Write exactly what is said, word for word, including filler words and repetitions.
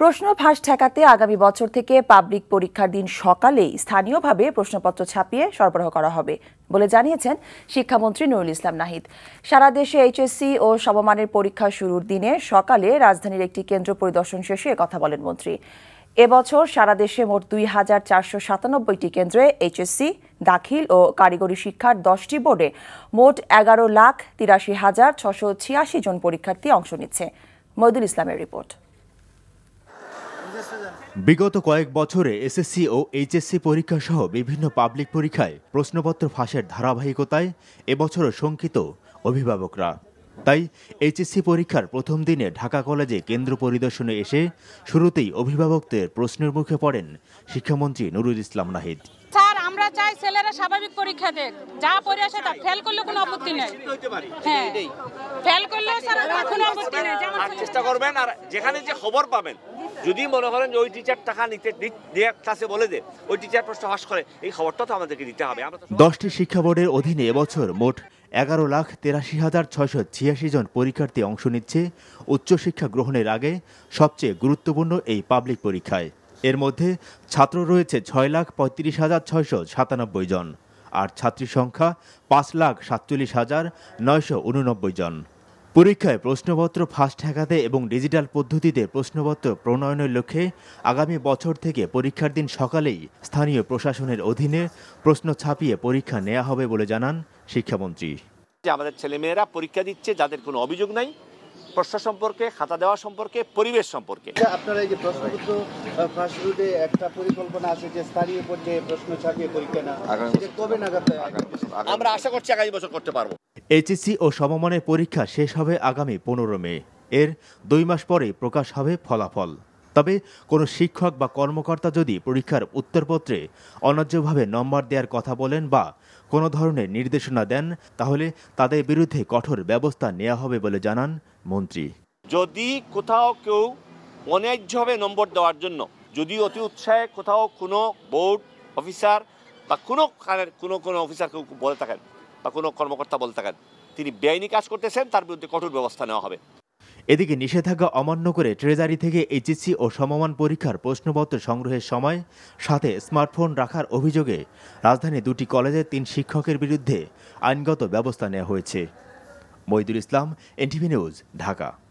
প্রশ্ন ফাঁস ঠেকাতে আগামী বছর থেকে পাবলিক পরীক্ষার দিন সকালেই স্থানীয়ভাবে প্রশ্নপত্র ছাপিয়ে সরবরাহ করা হবে বলে জানিয়েছেন শিক্ষামন্ত্রী নুরুল ইসলাম নাহিদ। সারা দেশে এইচএসসি ও সমমানের পরীক্ষা শুরুর দিনে সকালে রাজধানীর একটি কেন্দ্র পরিদর্শন শেষে কথা বলেন মন্ত্রী। এবছর সারা দেশে মোট দুই হাজার চারশো সাতানব্বইটি কেন্দ্রে এইচএসসি দাখিল ও কারিগরি শিক্ষার দশটি বোর্ডে মোট এগারো লাখ তিরাশি হাজার ছশো ছিয়াশি জন পরীক্ষার্থী অংশ নিচ্ছে। মহিদুল ইসলামের রিপোর্ট। বিগত কয়েক বছরে এসএসসি ও এইচএসসি পরীক্ষা সহ বিভিন্ন পাবলিক পরীক্ষায় প্রশ্নপত্র ফাঁসের ধারাবাহিকতায় এবছরও শঙ্কিত অভিভাবকরা। তাই এইচএসসি পরীক্ষার প্রথম দিনে ঢাকা কলেজে কেন্দ্র পরিদর্শনে এসে শুরুতেই অভিভাবকদের প্রশ্নের মুখে পড়েন শিক্ষামন্ত্রী নুরুল ইসলাম নাহিদ। স্যার, আমরা চাই ছেলেরা স্বাভাবিক পরীক্ষা দেখ, যা পড়ে আসে তা ফেল করলে কোনো আপত্তি নেই। হ্যাঁ, ফেল করলে স্যার কোনো আপত্তি নেই, যেমন চেষ্টা করবেন। আর যেখানে যে খবর পাবেন, যদি মনে করেন যে ওই টিচার টাকা নিতে দিয়ে ক্লাসে বলে দে ওই টিচার প্রশ্ন ফাঁস করে, এই খবরটা তো আমাদেরকে দিতে হবে। দশটি শিক্ষা বোর্ডের অধীনে এবছর মোট এগারো লাখ তেরাশি হাজার ছয়শো ছিয়াশি জন পরীক্ষার্থী অংশ নিচ্ছে উচ্চশিক্ষা গ্রহণের আগে সবচেয়ে গুরুত্বপূর্ণ এই পাবলিক পরীক্ষায়। এর মধ্যে ছাত্র রয়েছে ছয় লাখ পঁয়ত্রিশ হাজার ছয়শো সাতানব্বই জন, আর ছাত্রীর সংখ্যা পাঁচ লাখ সাতচল্লিশ হাজার নয়শো উননব্বই জন। পরীক্ষায় প্রশ্নপত্র ফাঁস ঠেকাতে এবং ডিজিটাল পদ্ধতিতে প্রশ্নপত্র প্রণয়নের লক্ষ্যে আগামী বছর থেকে পরীক্ষার দিন সকালেই স্থানীয় প্রশাসনের অধীনে প্রশ্ন ছাপিয়ে পরীক্ষা নেওয়া হবে বলে জানান শিক্ষামন্ত্রী। আমাদের ছেলেমেয়েরা পরীক্ষা দিচ্ছে যাদের কোনো অভিযোগ নাই, প্রশ্ন সম্পর্কে, খাতা দেওয়া সম্পর্কে, পরিবেশ সম্পর্কে। আপনারা এই যে প্রশ্নপত্র ফাঁস রুটে একটা পরিকল্পনা আছে যে স্থানীয় পর্যায়ে প্রশ্ন ছাপিয়ে পরীক্ষা না, কবে নাগাদ? আমরা আশা করছি আগামী বছর করতে পারবো। এইচএসসি ও সমমানের পরীক্ষা শেষ হবে আগামী পনেরো মে। এর দুই মাস পরে প্রকাশ হবে ফলাফল। তবে কোনো শিক্ষক বা কর্মকর্তা যদি পরীক্ষার উত্তরপত্রে অন্যায্যভাবে নম্বর দেওয়ার কথা বলেন বা কোনো ধরনের নির্দেশনা দেন, তাহলে তাদের বিরুদ্ধে কঠোর ব্যবস্থা নেওয়া হবে বলে জানান মন্ত্রী। যদি কোথাও কেউ অন্যায্যভাবে নম্বর দেওয়ার জন্য যদি অতি উৎসাহে কোথাও কোনো বোর্ড অফিসার বা কোনো কোনো কোনো অফিসার কেউ বলে থাকেন বা কোনো কর্মকর্তা বলে থাকেন তিনি বেআইনি কাজ করতেছেন, তার বিরুদ্ধে কঠোর ব্যবস্থা নেওয়া হবে। এদিকে নিষেধাজ্ঞা অমান্য করে ট্রেজারি থেকে এইচএসসি ও সমমান পরীক্ষার প্রশ্নপত্র সংগ্রহের সময় সাথে স্মার্টফোন রাখার অভিযোগে রাজধানীর দুটি কলেজের তিন শিক্ষকের বিরুদ্ধে আইনগত ব্যবস্থা নেওয়া হয়েছে। Mohidul Islam, NTV news, Dhaka.